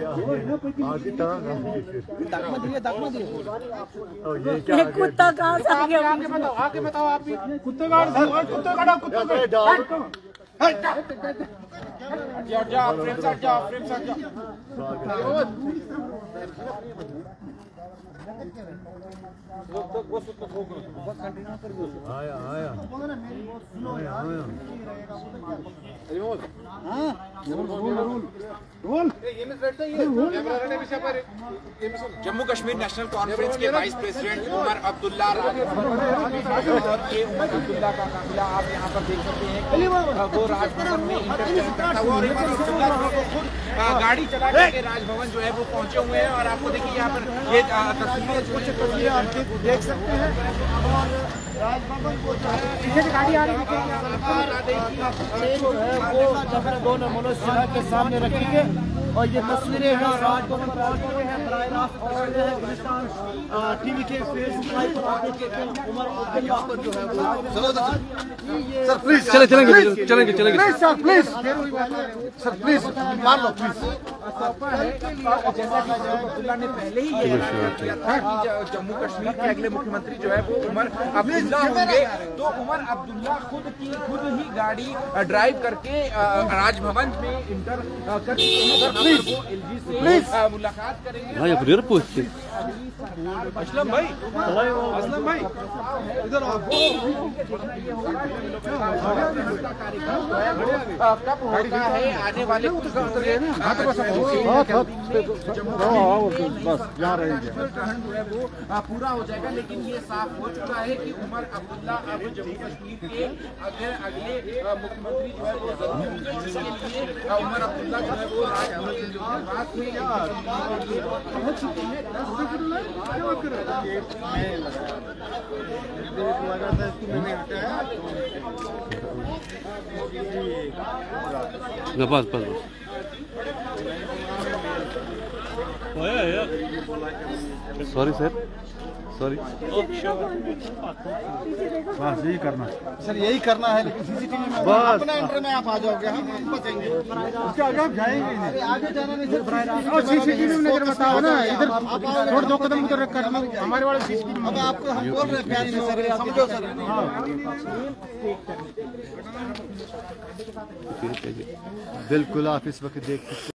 ये कुत्ता कहाँ से आ गया? आगे बताओ आप भी। कुत्ते का जम्मू कश्मीर नेशनल कॉन्फ्रेंस के वाइस प्रेसिडेंट उमर अब्दुल्ला का काफिला आप यहाँ पर देख सकते हैं कि वो राजभवन में इंटरव्यू करता हुआ और उमर अब्दुल्ला खुद गाड़ी चला करके राजभवन जो है वो पहुंचे हुए हैं। और आपको देखिए यहाँ पर ये तस्वीरें आप देख सकते हैं और राजभवन को जो है पीछे से गाड़ी आ रही है वो दोनों मनुष्य के सामने रखेंगे और ये तस्वीरें हैं राजभवन टीवी के फेसबुक लाइव पर आप देखेंगे उमर अब्दुल्ला पर जो है सर प्लीज चलेंगे सर प्लीज सर प्लीज मान लो प्लीज। जैसा कि अब्दुल्ला ने पहले ही ये किया था कि जम्मू कश्मीर के अगले मुख्यमंत्री जो है वो उमर अब्दुल्ला होंगे, तो उमर अब्दुल्ला खुद ही गाड़ी ड्राइव करके राजभवन में इंटर कर एलजी से मुलाकात करेंगे। असलम भाई इधर कब होता है आने वाले बस यहाँ रहेंगे वो पूरा हो जाएगा। लेकिन ये साफ हो चुका है कि उमर अब्दुल्ला अब जम्मू कश्मीर के अगले मुख्यमंत्री जो है वो जिसके लिए उमर अब्दुल्ला जो है वो राजभवन पहुंच चुके हैं। सॉरी सर सॉरी बस यही करना सर यही करना है। लेकिन सीसीटीवी में बस अपना एंटर में आप आ जाओगे हम बचेंगे उसके आगे आप जाएंगे नहीं आगे जाना नहीं सर और सीसीटीवी में नजर बताओ ना इधर थोड़ा 2 कदम उधर रख कर हमारे वाले सीसीटीवी अब आपको हम बोल रहे हैं प्यार से सर समझो सर। बिल्कुल आप इस वक्त देख सकते